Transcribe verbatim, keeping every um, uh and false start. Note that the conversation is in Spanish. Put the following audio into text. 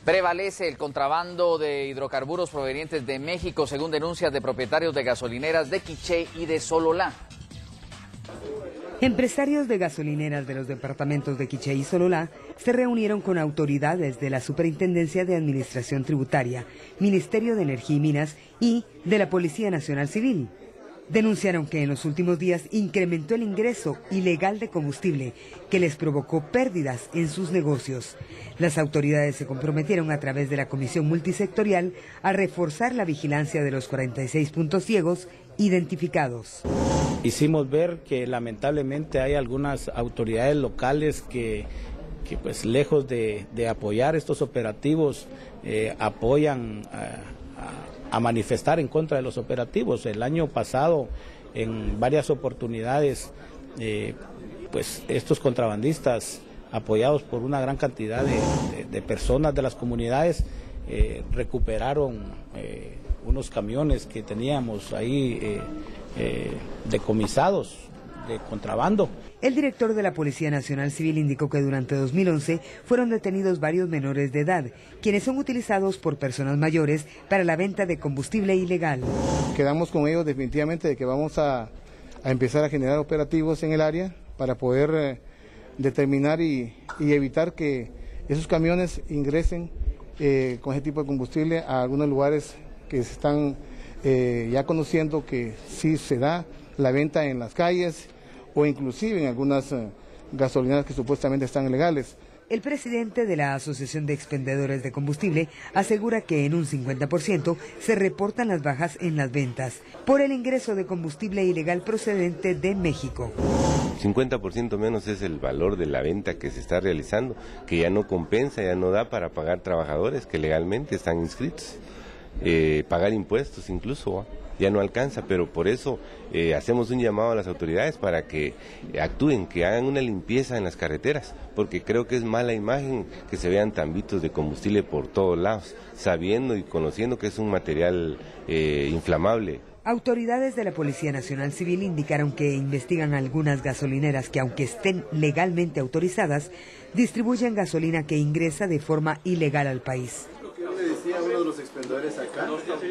Prevalece el contrabando de hidrocarburos provenientes de México, según denuncias de propietarios de gasolineras de Quiché y de Sololá. Empresarios de gasolineras de los departamentos de Quiché y Sololá se reunieron con autoridades de la Superintendencia de Administración Tributaria, Ministerio de Energía y Minas y de la Policía Nacional Civil. Denunciaron que en los últimos días incrementó el ingreso ilegal de combustible, que les provocó pérdidas en sus negocios. Las autoridades se comprometieron a través de la Comisión Multisectorial a reforzar la vigilancia de los cuarenta y seis puntos ciegos identificados. Hicimos ver que lamentablemente hay algunas autoridades locales que, que pues lejos de, de apoyar estos operativos, eh, apoyan a, a, a manifestar en contra de los operativos. El año pasado, en varias oportunidades, eh, pues estos contrabandistas, apoyados por una gran cantidad de, de, de personas de las comunidades, eh, recuperaron eh, unos camiones que teníamos ahí eh, eh, decomisados de contrabando. El director de la Policía Nacional Civil indicó que durante dos mil once fueron detenidos varios menores de edad, quienes son utilizados por personas mayores para la venta de combustible ilegal. Quedamos con ellos definitivamente de que vamos a, a empezar a generar operativos en el área para poder eh, determinar y, y evitar que esos camiones ingresen eh, con ese tipo de combustible a algunos lugares que se están eh, ya conociendo que sí se da la venta en las calles o inclusive en algunas eh, gasolineras que supuestamente están ilegales. El presidente de la Asociación de Expendedores de Combustible asegura que en un cincuenta por ciento se reportan las bajas en las ventas por el ingreso de combustible ilegal procedente de México. cincuenta por ciento menos es el valor de la venta que se está realizando, que ya no compensa, ya no da para pagar trabajadores que legalmente están inscritos, eh, pagar impuestos incluso, ¿eh? Ya no alcanza, pero por eso eh, hacemos un llamado a las autoridades para que actúen, que hagan una limpieza en las carreteras, porque creo que es mala imagen que se vean tambitos de combustible por todos lados, sabiendo y conociendo que es un material eh, inflamable. Autoridades de la Policía Nacional Civil indicaron que investigan algunas gasolineras que, aunque estén legalmente autorizadas, distribuyen gasolina que ingresa de forma ilegal al país. ¿Qué le decía uno de los expendedores acá?